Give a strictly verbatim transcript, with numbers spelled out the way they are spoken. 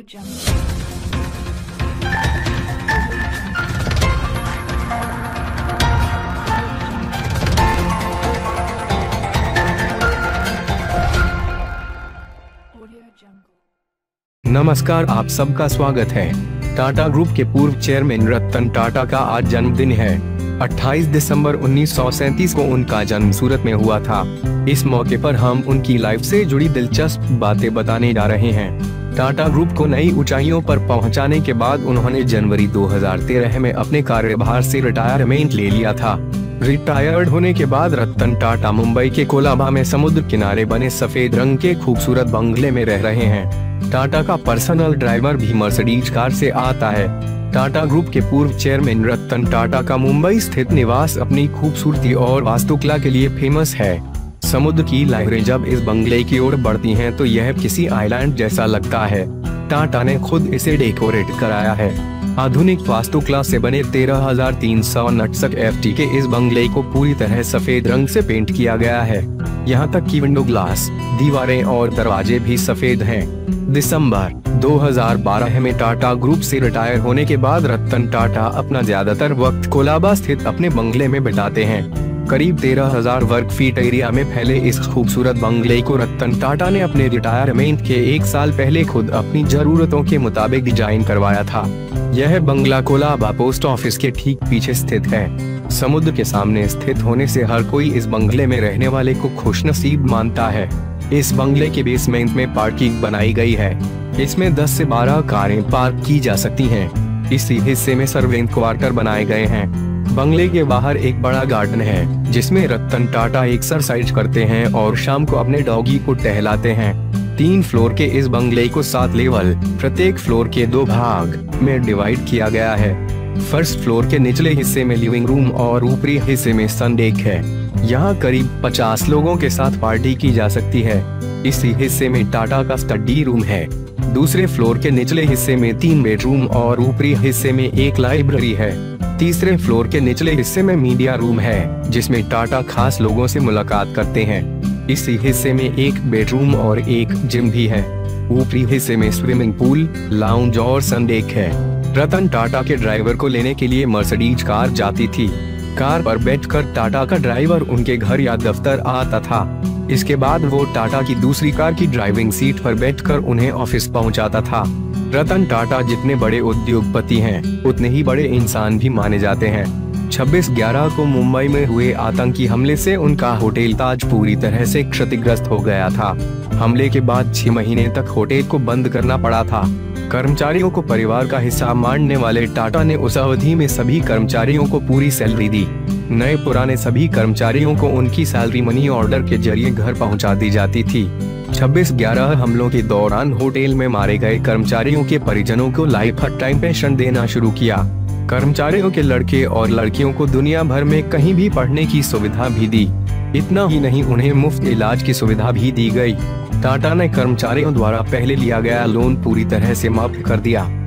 नमस्कार, आप सबका स्वागत है। टाटा ग्रुप के पूर्व चेयरमैन रतन टाटा का आज जन्मदिन है। अट्ठाईस दिसंबर उन्नीस सौ सैंतीस को उनका जन्म सूरत में हुआ था। इस मौके पर हम उनकी लाइफ से जुड़ी दिलचस्प बातें बताने जा रहे हैं। टाटा ग्रुप को नई ऊंचाइयों पर पहुंचाने के बाद उन्होंने जनवरी दो हज़ार तेरह में अपने कार्यभार से रिटायरमेंट ले लिया था। रिटायर्ड होने के बाद रतन टाटा मुंबई के कोलाबा में समुद्र किनारे बने सफेद रंग के खूबसूरत बंगले में रह रहे हैं। टाटा का पर्सनल ड्राइवर भी मर्सिडीज कार से आता है। टाटा ग्रुप के पूर्व चेयरमैन रतन टाटा का मुंबई स्थित निवास अपनी खूबसूरती और वास्तुकला के लिए फेमस है। समुद्र की लहरें जब इस बंगले की ओर बढ़ती हैं तो यह किसी आइलैंड जैसा लगता है। टाटा ने खुद इसे डेकोरेट कराया है। आधुनिक वास्तुकला से बने तेरह हजार तीन सौ उनसठ एफ टी के इस बंगले को पूरी तरह सफेद रंग से पेंट किया गया है। यहाँ तक कि विंडो ग्लास, दीवारें और दरवाजे भी सफेद हैं। दिसंबर दो हज़ार बारह में टाटा ग्रुप से रिटायर होने के बाद रतन टाटा अपना ज्यादातर वक्त कोलाबा स्थित अपने बंगले में बिताते हैं। करीब तेरह हजार वर्ग फीट एरिया में फैले इस खूबसूरत बंगले को रतन टाटा ने अपने रिटायरमेंट के एक साल पहले खुद अपनी जरूरतों के मुताबिक डिजाइन करवाया था। यह बंगला कोलाबा पोस्ट ऑफिस के ठीक पीछे स्थित है। समुद्र के सामने स्थित होने से हर कोई इस बंगले में रहने वाले को खुशनसीब मानता है। इस बंगले के बेसमेंट में पार्किंग बनाई गई है। इसमें दस से बारह कारें पार्क की जा सकती हैं। इसी हिस्से में सर्वेंट क्वार्टर बनाए गए हैं। बंगले के बाहर एक बड़ा गार्डन है जिसमें रतन टाटा एक्सरसाइज करते हैं और शाम को अपने डॉगी को टहलाते हैं। तीन फ्लोर के इस बंगले को सात लेवल, प्रत्येक फ्लोर के दो भाग में डिवाइड किया गया है। फर्स्ट फ्लोर के निचले हिस्से में लिविंग रूम और ऊपरी हिस्से में सन डेक है। यहाँ करीब पचास लोगों के साथ पार्टी की जा सकती है। इसी हिस्से में टाटा का स्टडी रूम है। दूसरे फ्लोर के निचले हिस्से में तीन बेडरूम और ऊपरी हिस्से में एक लाइब्रेरी है। तीसरे फ्लोर के निचले हिस्से में मीडिया रूम है जिसमें टाटा खास लोगों से मुलाकात करते हैं। इसी हिस्से में एक बेडरूम और एक जिम भी है। ऊपरी हिस्से में स्विमिंग पूल, लाउंज और सन डेक है। रतन टाटा के ड्राइवर को लेने के लिए मर्सिडीज कार जाती थी। कार पर बैठकर टाटा का ड्राइवर उनके घर या दफ्तर आता था। इसके बाद वो टाटा की दूसरी कार की ड्राइविंग सीट पर बैठकर उन्हें ऑफिस पहुंचाता था। रतन टाटा जितने बड़े उद्योगपति हैं, उतने ही बड़े इंसान भी माने जाते हैं। छब्बीस ग्यारह को मुंबई में हुए आतंकी हमले से उनका होटल ताज पूरी तरह से क्षतिग्रस्त हो गया था। हमले के बाद छह महीने तक होटल को बंद करना पड़ा था। कर्मचारियों को परिवार का हिस्सा मानने वाले टाटा ने उस अवधि में सभी कर्मचारियों को पूरी सैलरी दी। नए पुराने सभी कर्मचारियों को उनकी सैलरी मनी ऑर्डर के जरिए घर पहुंचा दी जाती थी। छब्बीस ग्यारह हमलों के दौरान होटल में मारे गए कर्मचारियों के परिजनों को लाइफ टाइम पेंशन देना शुरू किया। कर्मचारियों के लड़के और लड़कियों को दुनिया भर में कहीं भी पढ़ने की सुविधा भी दी। इतना ही नहीं, उन्हें मुफ्त इलाज की सुविधा भी दी गई। टाटा ने कर्मचारियों द्वारा पहले लिया गया लोन पूरी तरह से माफ कर दिया।